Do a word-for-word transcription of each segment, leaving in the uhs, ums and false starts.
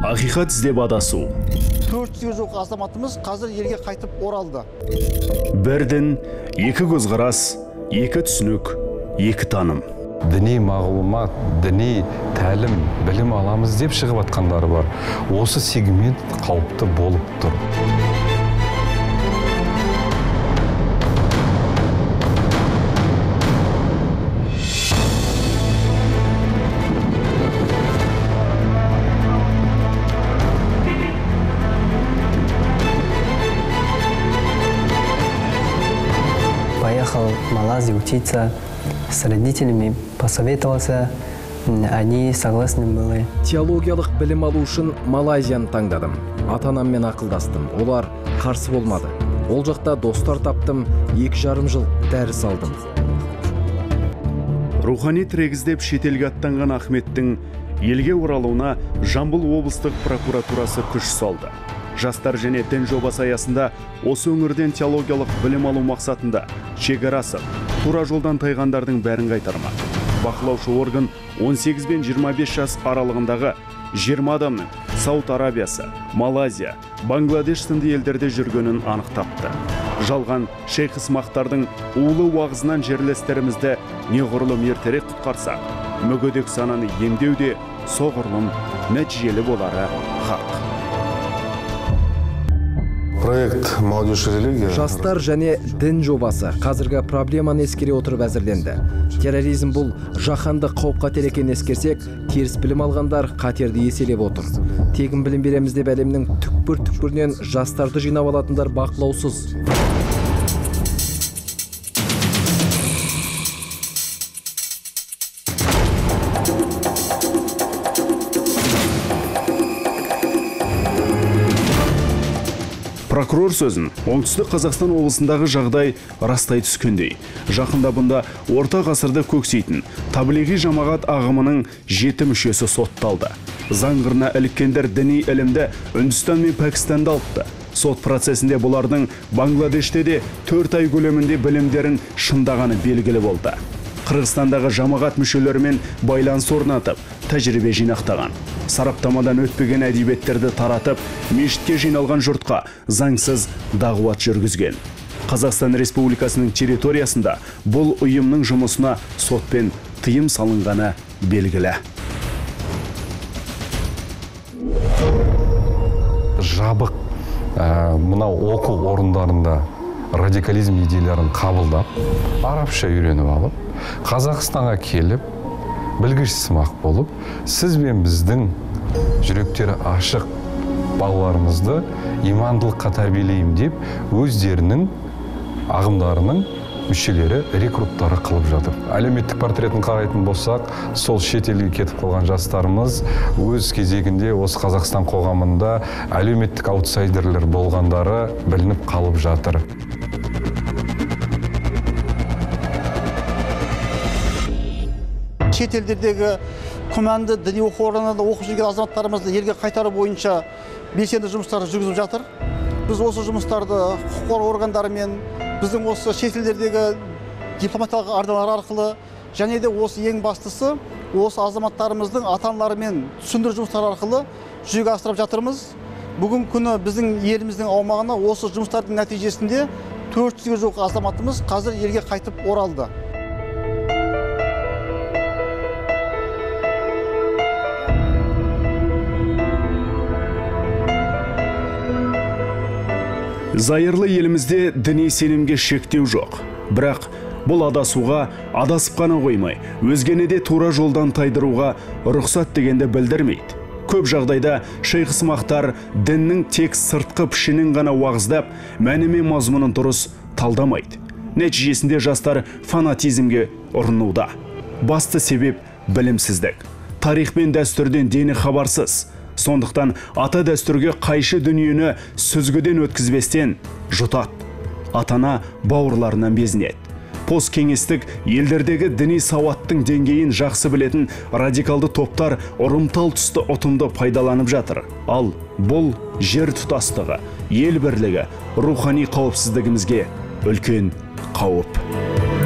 Ақиқат іздеп адасу. төрт жүзге жуық азаматымыз қазір елге қайтып оралды. Бір дін, екі көзқарас, екі түсінік, екі таным. Діни мағлұмат, діни тәлім, білім аламыз деп шығып атқандары бар. Осы сегмент қауіпті болып тұр. Поехал в Малайзию учиться, с родителями посоветовался, они согласны были. Теологиялық білім алу үшін Малайзияны таңдадым. Ата-анаммен ақылдастым. Олар қарсы болмады. Ол жақта достар таптым, екі жарым жыл дәріс алдым. Рухани тірегіздеп шетелге аттанған Ахметтің елге оралуына Жамбыл облыстық прокуратурасы күш салды. Жастар және дін жобасы аясында осы өңірден теологиялық білім алу мақсатында шекарасы тура жолдан тайғандардың бәрін қайтармақ. Бақылаушы орган он сегіз бен жиырма бес жас аралығындағы жиырма адамның Сауд Арабиясы, Малайзия, Бангладеш сынды елдерде жүргенін анықтапты. Жалған шейх ысмақтардың улы уағызынан жерлестерімізді неғұрлым ертерек құтқарса, мүгедек сананы емдеуде соғұрлым нәтижелі болары хақ. Проект «Молодежь и религия». Жастар және дін жобасы қазіргі проблеманы ескере отырып әзірленді. Терроризм бұл жаһанды қауіп-қатер екенін ескерсек, теріс білім алғандар қатерді еселеп отыр. Тегін білім береміз деп әлемнің түкпір-түкпірінен жастарды жинап алатындар бақылаусыз. Прокурор сөзін оңтүстік Қазақстан облысындағы жағдай растай түскендей. Жақында бұнда орта ғасырды көксейтін таблиғи жамағат ағымының жеті мүшесі сотталды. Заңғырына іліккендер діни ілімді Үндістан мен Пәкістанда алыпты. Сот процесінде бұлардың Бангладеште де төрт ай көлемінде білімдерін шындағаны белгілі болды. Қырғызстандағы жамағат мүшелерімен байланыс орнатып, тәжірибе жинақтаған. Сараптамадан өтпеген әдебиеттерді таратып, мешітке жиналған жұртқа заңсыз дағуат жүргізген. Қазақстан Республикасының территориясында бұл ұйымның жұмысына сотпен тыйым салынғаны белгілі. Жабық мына оқу орындарында радикализм идеяларын қабылдап, арабша үйреніп алып, Қазақстанға келіп, білгіш сымақ болып, сіз бен біздің жүректері ашық балаларымызды имандылыққа тәрбиелеймін деп, өздерінің ағымдарының мүшелері рекруттары қылып жатыр. Әлеуметтік портретін қарайтын болсақ, сол шетелге кетіп қалған жастарымыз өз кезегінде осы Қазақстан қоғамында әлеуметтік аутсайдерлер болғандары білініп қалып жатыр. Шетелдердегі күмәнді діни оқу орнында оқып жүрген азаматтарымызды елге қайтару бойынша белсенді жұмыстар жүргізіп жатыр. Біз осы жұмыстарды құқық қорғау органдарымен, біздің осы шетелдердегі дипломатиялық арналар арқылы, және де осы ең бастысы осы азаматтарымыздың ата-аналарымен түсіндіру жұмыстары арқылы жүзеге асырып жатырмыз. Бүгін күні біздің еліміздің аумағына осы жұмыстардың нәтижесінде төрт жүзге жуық азаматымыз қазір елге қайтып оралды. Зайырлы елімізде діни сенімге шектеу жоқ. Бірақ бұл адасуға адасып қана қоймай, өзгені де тура жолдан тайдыруға рұқсат дегенді білдірмейді. Көп жағдайда шейх ысмақтар діннің тек сыртқы пішінін ғана уағыздап, мәні мен мазмұнын дұрыс талдамайды. Нәтижесінде жастар фанатизмге ұрынуда. Басты себеп білімсіздік. Тарих пен дәстүрден дені хабарсыз. Сондықтан ата дәстүрге қайшы дүниені сүзгіден өткізбестен жұтат. Атана бауырларынан безінеді. Посткеңестік елдердегі діни сауаттың деңгейін жақсы білетін радикалды топтар ұрымтал тұсты ұтымды пайдаланып жатыр. Ал бұл жер тұтастығы, ел бірлігі, рухани қауіпсіздігімізге үлкен қауіп.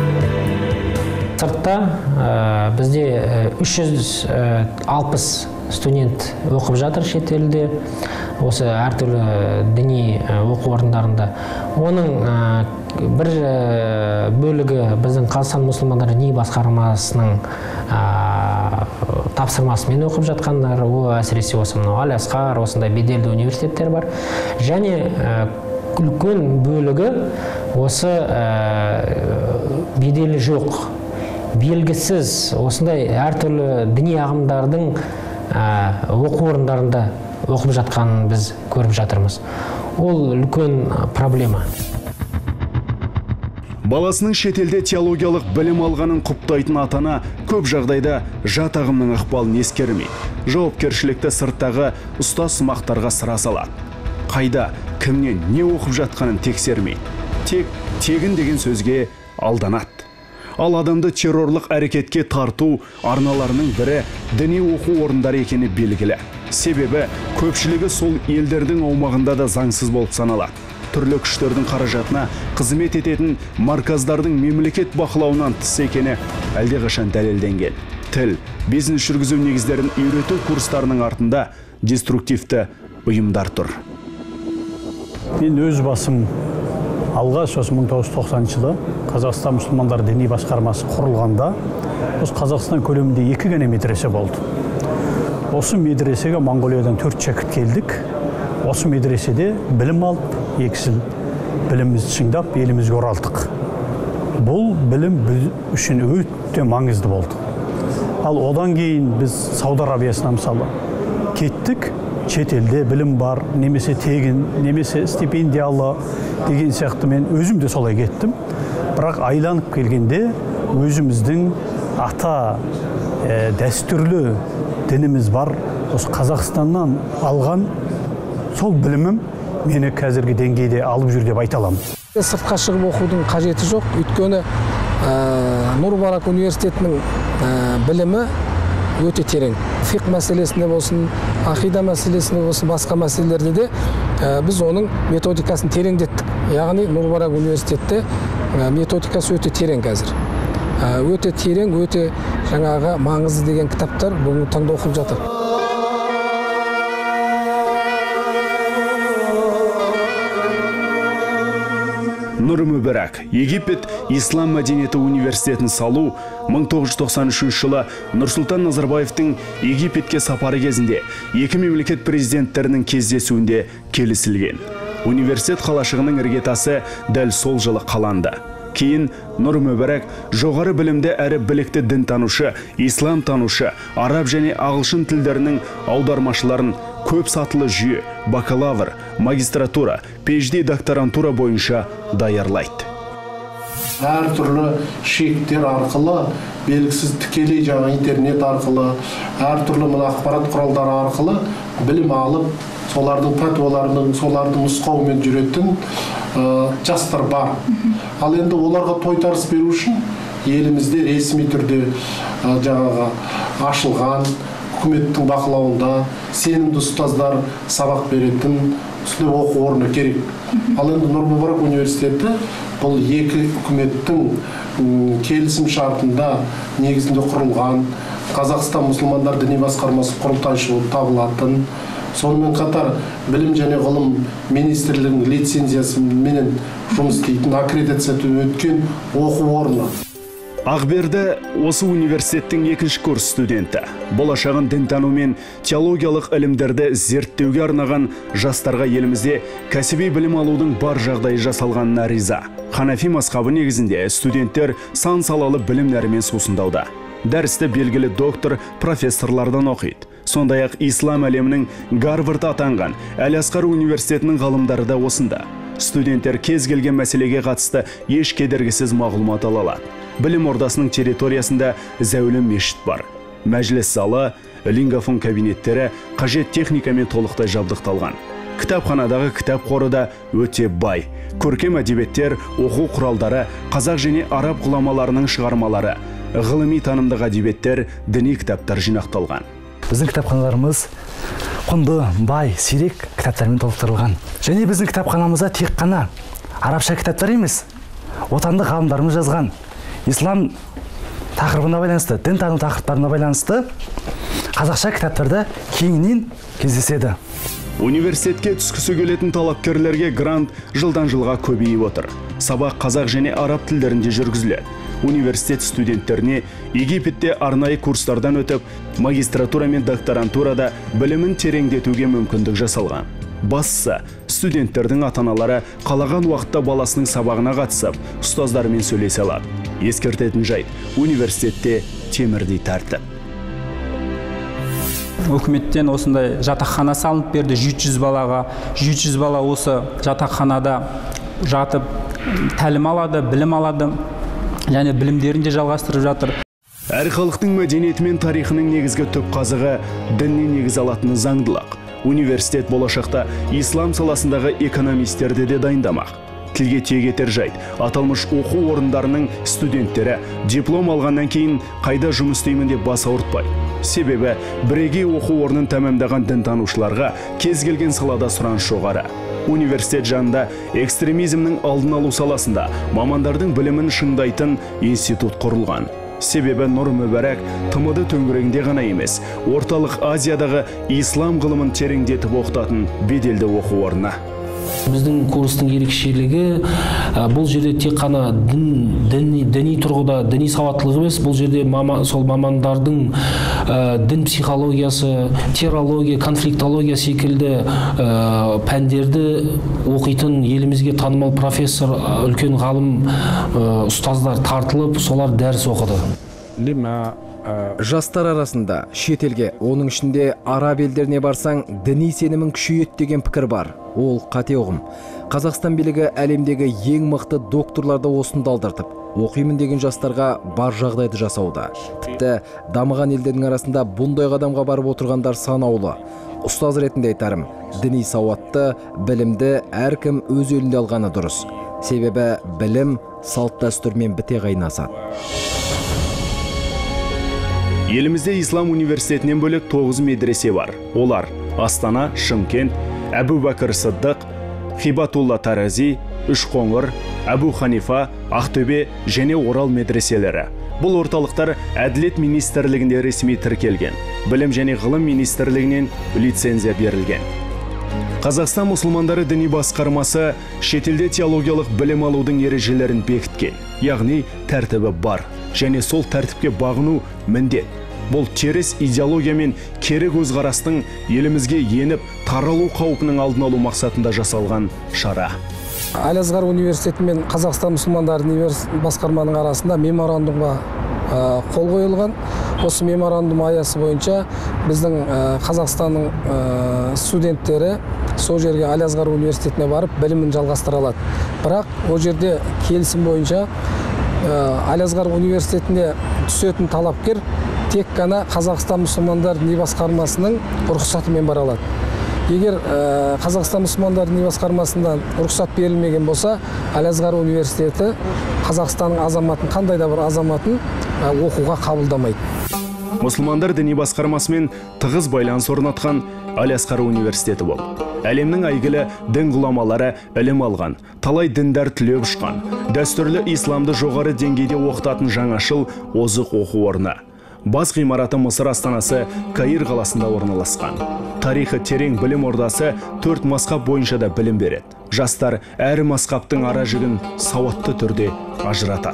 Сыртта бізде үш жүз алпыс студент оқып жатыр шетелде, осы әртүрлі діни оқу орындарында. Оның бір бөлігі біздің Қазақстан мұсылмандар діни басқармасының тапсырмасымен оқып жатқандар, ол әсіресе осы мынау Аль-Асқар, осындай беделді университеттер бар. Және үлкен бөлігі осы беделі жоқ, белгісіз, осындай әртүрлі діни ағымдардың оқу орындарында оқып жатқанын біз көріп жатырмыз. Ол үлкен проблема. Баласының шетелде теологиялық білім алғанын құптайтын атана көп жағдайда жат ағымның ықпалын ескермейді. Жауапкершілікті сырттағы ұстаз сымақтарға сыра салады. Қайда, кімнен не оқып жатқанын тексермейді. Тек тегін деген сөзге алданады. Ал адамды террорлық әрекетке тарту арналарының бірі діни оқу орындары екені белгілі. Себебі көпшілігі сол елдердің аумағында да заңсыз болып саналады. Түрлі күштердің қаражатына қызмет ететін марказдардың мемлекет бақылауынан тыс екені әлдеқашан дәлелденген. Тіл, бизнес жүргізу негіздерін үйрету курстарының артында деструктивті ұйымдар тұр. Мен өз басым алғаш осы мың тоғыз жүз тоқсаныншы жылы Қазақстан мұсылмандар діни басқармасы құрылғанда осы Қазақстан көлемінде екі ғана медресе болды. Осы медресеге Монғолиядан төрт шәкірт келдік. Осы медреседе білім алып, екі жыл білімімізді шыңдап, елімізге оралдық. Бұл білім біз үшін өте маңызды болды. Ал одан кейін біз Сауд Арабиясына мысалы кеттік, шетелде білім бар, немесе тегін, немесе стипендиялы деген сияқты мен өзім де солай кеттім. Бірақ айланып келгенде өзіміздің ата ә, дәстүрлі дініміз бар, осы Қазақстаннан алған сол білімім мені қазіргі деңгейде алып жүр деп айта аламын. Сыртқа шығып оқудың қажеті жоқ, өйткені Нұр-Мүбарак университетінің білімі өте терең. Фиқ мәселесінде болсын, ақида мәселесінде болсын, басқа мәселелерде де біз оның методикасын тереңдеттік. Яғни Нұр-Мүбарак университетте методикасы өте терең қазір. Өте терең, өте жаңағы маңызды деген кітаптар бүгінгі таңда оқылып жатыр. Нұр-Мүбарак, Египет Ислам мәдениеті университетін салу мың тоғыз жүз тоқсан үшінші жылы Нұрсұлтан Назарбаевтың Египетке сапары кезінде екі мемлекет президенттерінің кездесуінде келісілген. Университет қалашығының іргетасы дәл сол жылы қаланды. Кейін Нұр-Мүбарак жоғары білімді әрі білікті дінтанушы, ислам танушы, араб және ағылшын тілдерінің аудармашыларын көп сатылы жүйе, бакалавр, магистратура, пи-эйч-ди докторантура бойынша даярлайды. Әр түрлі шектер арқылы, белгісіз тікелей жаңа интернет арқылы, әр түрлі ақпарат құралдары арқылы білім алып, солардың пәтуаларының, солардың нұсқауымен жүретін жастар бар. Ал енді оларға тойтарыс беру үшін елімізде ресми түрде жаңағы ашылған, үкіметтің бақылауында сенімді ұстаздар сабақ беретін осындай оқу орны керек. Ал енді Нұр-Мүбарак университеті бұл екі үкіметтің келісім шартында негізінде құрылған, Қазақстан мұсылмандар діни басқармасы құрылтайшы болып табылатын, сонымен қатар білім және ғылым министрлігінің лицензиясымен жұмыс істейтін, аккредитациядан өткен оқу орны. Ақберді осы университеттің екінші курс студенті. Болашағын дінтану мен теологиялық ілімдерді зерттеуге арнаған жастарға елімізде кәсіби білім алудың бар жағдайы жасалғанына риза. Ханафи мазхабы негізінде студенттер сан салалы білімдерімен сусындауда. Дәрісті белгілі доктор, профессорлардан оқиды. Сондай-ақ ислам әлемінің Гарвард атанған Аль-Асқар университетінің ғалымдары да осында. Студенттер кез келген мәселеге қатысты еш кедергісіз мағлұмат ала алады. Білім ордасының территориясында зәулім мешіт бар. Мәжіліс залы, лингафон кабинеттері қажет техникамен толықтай жабдықталған. Кітапханадағы кітап қоры да өте бай. Көркем әдебиеттер, оқу құралдары, қазақ және араб ғұламаларының шығармалары, ғылыми танымдық әдебиеттер, діни кітаптар жинақталған. Біздің кітапханаларымыз құнды, бай, сирек кітаптармен толықтырылған. Және біздің кітапханамызда тек қана арабша кітаптар емес, отандық ғалымдарымыз жазған ислам тақырыбына байланысты, дін тану тақырыптарына байланысты қазақша кітаптарда кеңінен кездеседі. Университетке түскісі келетін талапкерлерге грант жылдан жылға көбейіп отыр. Сабақ қазақ және араб тілдерінде жүргізіледі. Университет студенттеріне Египетте арнайы курстардан өтіп, магистратура мен докторантурада білімін тереңдетуге мүмкіндік жасалған. Бастысы, студенттердің ата-аналары қалаған уақытта баласының сабағына қатысып, ұстаздарымен сөйлесе алады. Ескертетін жайт, университетте темірдей тәртіп. Өкіметтен осындай жатақхана салынып берді жеті жүз балаға. жеті жүз бала осы жатақханада жатып тәлім алады, білім алады, және білімдерін де жалғастырып жатыр. Әр халықтың мәдениеті мен тарихының негізгі түп қазығы діннен негіз алатыны заңдылық. Университет болашақта ислам саласындағы экономистерді де дайындамақ. Тілге тиек етер жайт, аталмыш оқу орындарының студенттері диплом алғаннан кейін қайда жұмыс істеймін деп бас ауыртпайды. Себебі бірегей оқу орнын тәмамдаған дінтанушыларға кез келген салада сұраныс жоғары. Университет жанында экстремизмнің алдын алу саласында мамандардың білімін шыңдайтын институт құрылған. Себебі Нұр Мүбәрак Т М Д төңірегінде ғана емес, орталық Азиядағы ислам ғылымын тереңдетіп оқытатын беделді оқу орны. Біздің курстың ерекшелігі бұл жерде тек қана дін, діни, діни тұрғыда діни сауаттылық емес, бұл жерде мама, сол мамандардың ә, дін психологиясы, терология, конфликтология секілді ә, пәндерді оқитын елімізге танымал профессор, үлкен ғалым ә, ұстаздар тартылып, солар дәріс оқыды. Жастар арасында шетелге, оның ішінде араб елдеріне барсаң, діни сенімін күшейеді деген пікір бар. Ол қате ұғым. Қазақстан билігі әлемдегі ең мықты докторларды осында алдыртып, оқимын деген жастарға бар жағдайды жасауда. Тіпті дамыған елдердің арасында бұндай қадамға барып отырғандар санаулы. Ұстаз ретінде айтарым, діни сауатты, білімді әркім өз елінде алғаны дұрыс. Себебі білім салт дәстүрмен біте қайнасады. Елімізде Ислам университетінен бөлек тоғыз медресе бар. Олар Астана, Шымкент, Әбу Бәкір Сыддық, Хибатулла Тарази, Үшқоңыр, Әбу Ханифа, Ақтөбе және Орал медреселері. Бұл орталықтар Әділет министрлігінде ресми тіркелген. Білім және ғылым министрлігінен лицензия берілген. Қазақстан мұсылмандары діни басқармасы шетелде теологиялық білім алудың ережелерін бекіткен. Яғни тәртібі бар және сол тәртіпке бағыну міндет. Бұл теріс идеология мен кері көзқарастың елімізге еніп таралу қаупінің алдын алу мақсатында жасалған шара. Әл-Азғар университеті мен Қазақстан мұсылмандары басқарманың арасында меморандумға қол қойылған. Осы меморандум аясы бойынша біздің Қазақстанның студенттері сол жерге Әл-Азғар университетіне барып білімін жалғастыра алады. Бірақ ол жерде келісім бойынша Әл-Азғар университетіне түсетін талапкер тек қана Қазақстан мұсылмандар діни басқармасының рұқсатымен бара алады. Егер Қазақстан мұсылмандар діни басқармасынан рұқсат берілмеген болса, Әл-Азғар университеті Қазақстанның азаматын, қандай да бір азаматын оқуға қабылдамайды. Мұсылмандар діни басқармасымен тығыз байланыс орнатқан Әл-Азғар университеті бол. Әлемнің әйгілі дін ғұламалары ілім алған, талай діндар түлеп ұшқан, дәстүрлі исламды жоғары деңгейде оқытатын жаңашыл озық оқу орны. Бас ғимараты Мысыр астанасы Каир қаласында орналасқан. Тарихы терең білім ордасы төрт масқап бойынша да білім береді. Жастар әр масқаптың ара жігін сауатты түрде ажыратады.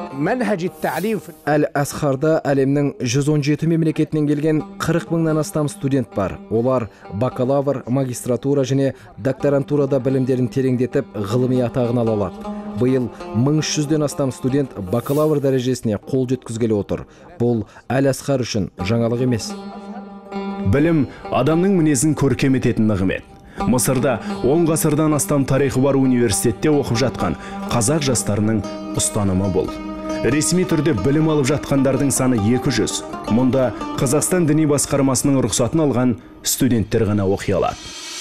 Әл-Азғарда әлемнің жүз он жеті мемлекетінен келген қырық мыңнан астам студент бар. Олар бакалавр, магистратура және докторантурада білімдерін тереңдетіп, ғылыми атағын ала алады. Биыл мың үш жүзден астам студент бакалавр дәрежесіне қол жеткізгелі отыр. Бұл Әл-Азғар үшін жаңалық емес. Білім адамның мінезін көркем ететін нығмет. Мысырда он ғасырдан астам тарихы бар университетте оқып жатқан қазақ жастарының ұстанымы бұл. Ресми түрде білім алып жатқандардың саны екі жүз. Мұнда Қазақстан діни басқармасының рұқсатын алған студенттер ғана оқи алады.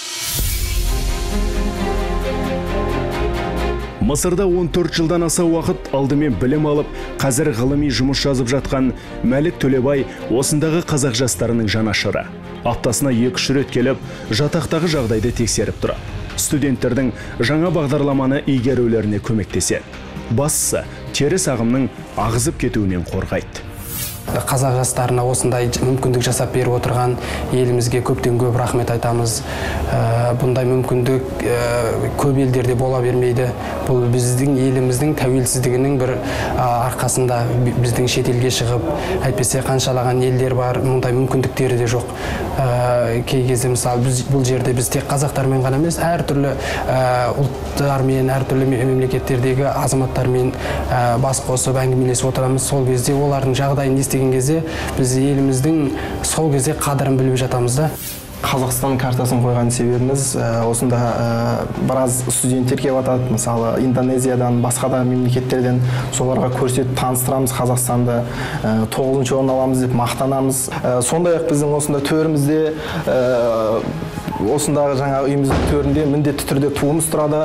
Мысырда он төрт жылдан аса уақыт алдымен білім алып, қазір ғылыми жұмыс жазып жатқан Мәлік Төлебай осындағы қазақ жастарының жанашыры. Аптасына екі үш рет келіп, жатақтағы жағдайды тексеріп тұрады. Студенттердің жаңа бағдарламаны игерулеріне көмектеседі. Бастысы теріс ағымның ағызып кетуінен қорғайды. Қазақ жастарына осындай мүмкіндік жасап беріп отырған елімізге көптен көп рахмет айтамыз. Бұндай мүмкіндік көп елдерде бола бермейді. Бұл біздің еліміздің тәуелсіздігінің бір арқасында біздің шетелге шығып, әйтпесе қаншалаған елдер бар, мұндай мүмкіндіктері де жоқ. Кей кезде мысалы бұл жерде біз тек қазақтармен ғана емес, әртүрлі ұлттармен, әртүрлі мемлекеттердегі азаматтармен бас қосып әңгімелесіп отырамыз. Сол кезде олардың жағдайын естіген кезде біз еліміздің сол кезде қадірін біліп жатамыз да. Қазақстан картасын қойған себебіміз осында біраз студенттер келіп жатады, мысалы Индонезиядан, басқа да мемлекеттерден, соларға көрсетіп таныстырамыз Қазақстанды, тоғызыншы орын аламыз деп мақтанамыз. Сондай-ақ біздің осында төрімізде, осындағы жаңа үйіміздің төрінде міндетті түрде туымыз тұрады.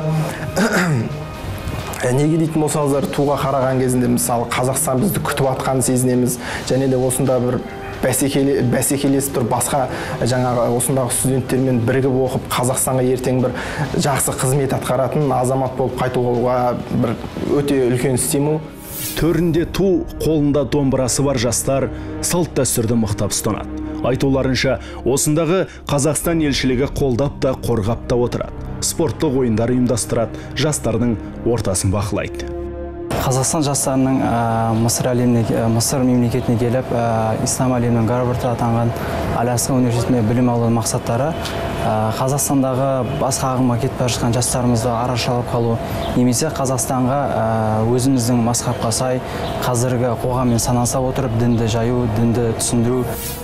Неге дейтін болсаңыздар, туға қараған кезінде мысалы Қазақстан бізді күтіп атқанын сезінеміз, және де осында бір бәсекелесіп тұр, басқа жаңағы осындағы студенттермен бірігіп оқып, Қазақстанға ертең бір жақсы қызмет атқаратын азамат болып қайтуға бір өте үлкен стимул. Төрінде ту, қолында домбырасы бар жастар салт дәстүрді мықтап ұстанады. Айтуларынша, осындағы Қазақстан елшілігі қолдап та қорғап та отырады. Спорттық ойындар ұйымдастырады, жастардың ортасын бақылайды. Қазақстан жастарының Мысыр әлеміне, Мысыр мемлекетіне келіп, ислам әлемінің Гарварда атанған Аляска университетінде білім алу мақсаттары Қазақстандағы басқа ағымға кетіп бара жатқан жастарымызды арашалап қалу, немесе Қазақстанға өзіміздің мазһабқа сай қазіргі қоғаммен санаса отырып дінді жаю, дінді түсіндіру.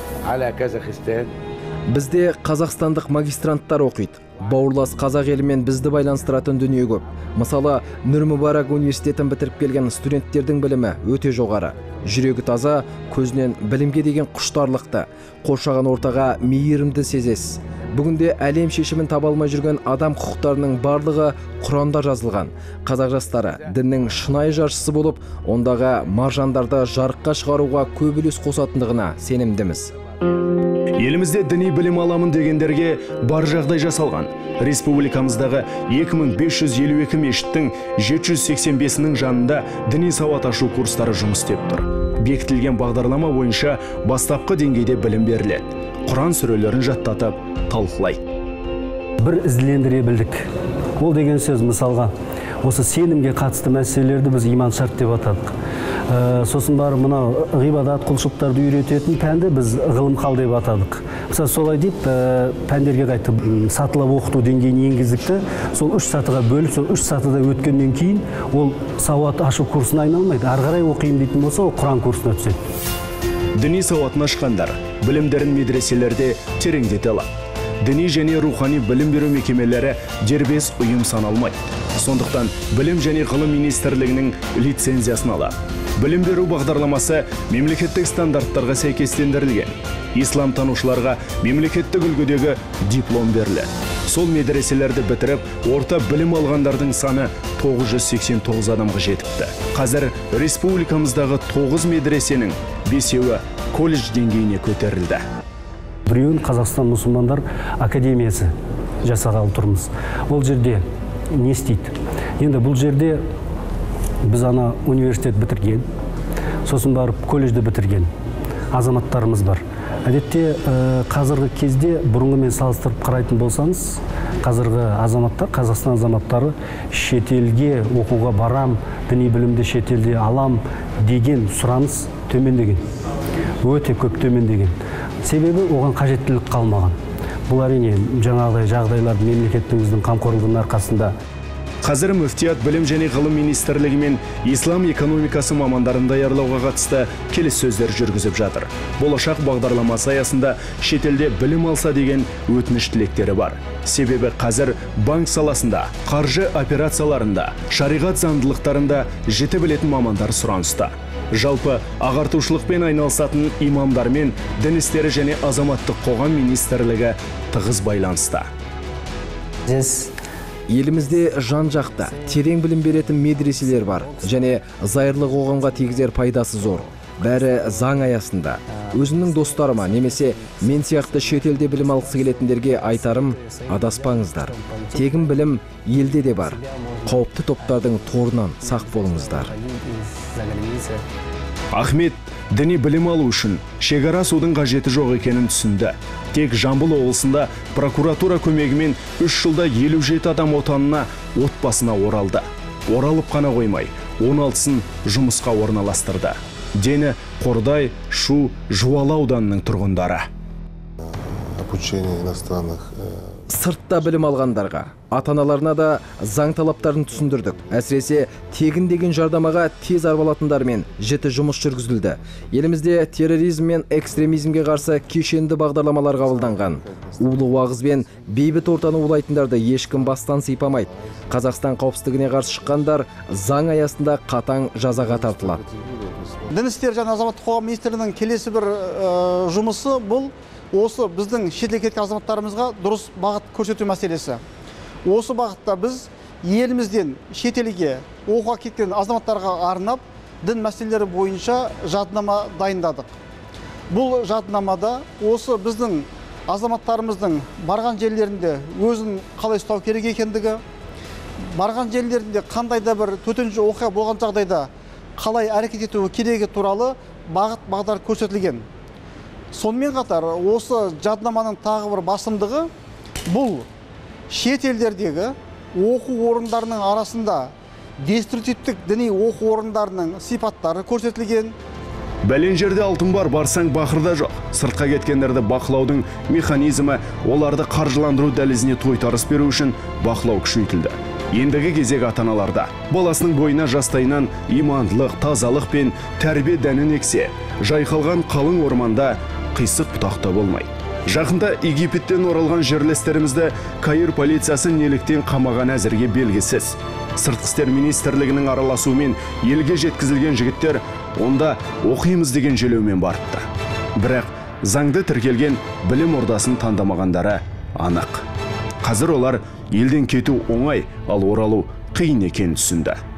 Бізде қазақстандық магистранттар оқиды. Бауырлас қазақ елімен бізді байланыстыратын дүние көп. Мысалы, Нұр-Мүбарак университетін бітіріп келген студенттердің білімі өте жоғары. Жүрегі таза, көзінен білімге деген құштарлықты, қоршаған ортаға мейірімді сезесіз. Бүгінде әлем шешімін таба алмай жүрген адам құқықтарының барлығы Құранда жазылған. Қазақ жастары діннің шынайы жаршысы болып, ондағы маржандарды жарыққа шығаруға көп үлес қосатындығына сенімдіміз. Елімізде діни білім аламын дегендерге бар жағдай жасалған. Республикамыздағы екі мың бес жүз елу екі мешіттің жеті жүз сексен бесінің жанында діни сауат ашу курстары жұмыс істеп тұр. Бекітілген бағдарлама бойынша бастапқы деңгейде білім беріледі. Құран сүрелерін жаттатып, талқылайды. Бір ізділендіре білдік. Ол деген сөз мысалға, осы сенімге қатысты мәселелерді біз иман шарт деп атадық. Сосын бар мынау ғибадат, құлшылықтарды үйрететін пәнді біз ғылым қал деп атадық. Мысалы солай деп пәндерге қайтып сатылап оқыту деңгейін енгіздікті. Сол үш сатыға бөліп, сол үш сатыда өткеннен кейін ол сауат ашу курсына айналмайды. Ары қарай оқиын дейтін болса, ол Құран курсына түседі. Діни сауатын ашқандар білімдерін медреселерде тереңдете алады. Діни және рухани білім беру мекемелері дербес ұйым саналмайды. Сондықтан білім және ғылым министрлігінің лицензиясын алады. Білім беру бағдарламасы мемлекеттік стандарттарға сәйкестендірілген. Ислам танушыларға мемлекеттік үлгідегі диплом беріледі. Сол медреселерді бітіріп, орта білім алғандардың саны тоғыз жүз сексен тоғыз адамға жетіпті. Қазір республикамыздағы тоғыз медресенің бесеуі колледж деңгейіне көтерілді. Біреуін Қазақстан мұсылмандар академиясы жасағалы тұрмыз. Ол жерде не істейді? Енді бұл жерде біз ана университет бітірген, сосын барып колледжді бітірген азаматтарымыз бар. Әдетте қазіргі кезде бұрынғымен салыстырып қарайтын болсаңыз, қазіргі азаматтар, Қазақстан азаматтары шетелге оқуға барам, діни білімді шетелде алам деген сұраныс төмендеген. Өте көп төмендеген. Себебі оған қажеттілік қалмаған. Бұл әрине жаңағыдай жағдайлар мемлекетіміздің қамқорлығының арқасында. Қазір мүфтият білім және ғылым министрлігі мен ислам экономикасы мамандарын даярлауға қатысты келіссөздер жүргізіп жатыр. Болашақ бағдарламасы аясында шетелде білім алса деген өтініш тілектері бар. Себебі қазір банк саласында, қаржы операцияларында, шариғат заңдылықтарында жіті білетін мамандар сұраныста. Жалпы ағартушылықпен айналысатын имамдармен дін істері және азаматтық қоғам министрлігі тығыз байланыста. Елімізде жан-жақта терең білім беретін медреселер бар, және зайырлы қоғамға тигізер пайдасы зор. Бәрі заң аясында. Өзімнің достарыма немесе мен сияқты шетелде білім алғысы келетіндерге айтарым, адаспаңыздар. Тегін білім елде де бар. Қауіпті топтардың торынан сақ болыңыздар. Ахмет діни білім алу үшін шекара судың қажеті жоқ екенін түсінді. Тек Жамбыл облысында прокуратура көмегімен үш жылда елу жеті адам отанына, отбасына оралды. Оралып қана қоймай, он алтысын жұмысқа орналастырды. Дені Қордай, Шу, Жуалы ауданының тұрғындары. Обучение иностранных. Сыртта білім алғандарға, ата-аналарына да заң талаптарын түсіндірдік. Әсіресе тегін деген жардамаға тез арбалатындармен жіті жұмыс жүргізілді. Елімізде терроризм мен экстремизмге қарсы кешенді бағдарламалар қабылданған. Улы уағыз бен бейбіт ортаны улайтындарды ешкім бастан сыйпамайды. Қазақстан қауіпсіздігіне қарсы шыққандар заң аясында қатаң жазаға тартылады. Дін істері және азаматтық қоғам министрлігінің келесі бір жұмысы бұл осы біздің шетелге кеткен азаматтарымызға дұрыс бағыт көрсету мәселесі. Осы бағытта біз елімізден шетелге оқуға кеткен азаматтарға арнап дін мәселелері бойынша жаднама дайындадық. Бұл жаднамада осы біздің азаматтарымыздың барған жерлерінде өзін қалай ұстау керек екендігі, барған жерлерінде қандай да бір төтенше оқиға болған жағдайда қалай әрекет етуі керегі туралы бағыт бағдар көрсетілген. Сонымен қатар осы жаднаманың тағы бір басымдығы бұл шет елдердегі оқу орындарының арасында деструктивтік діни оқу орындарының сипаттары көрсетілген. Бәлен жерде алтын бар, барсаң бақырда жоқ. Сыртқа кеткендерді бақылаудың механизмі, оларды қаржыландыру дәлізіне тойтарыс беру үшін бақылау күшейтілді. Ендігі кезек ата-аналарда баласының бойына жастайынан имандылық, тазалық пен тәрбие дәнін ексе, жайқалған қалың орманда қисық бұтақта болмайды. Жақында Египеттен оралған жерлестерімізді Каир полициясы неліктен қамаған әзірге белгісіз. Сыртқы істер министрлігінің араласуымен елге жеткізілген жігіттер онда оқимыз деген желеумен барыпты. Бірақ заңды тіркелген білім ордасын таңдамағандары анық. Қазір олар елден кету оңай, ал оралу қиын екенін түсінді.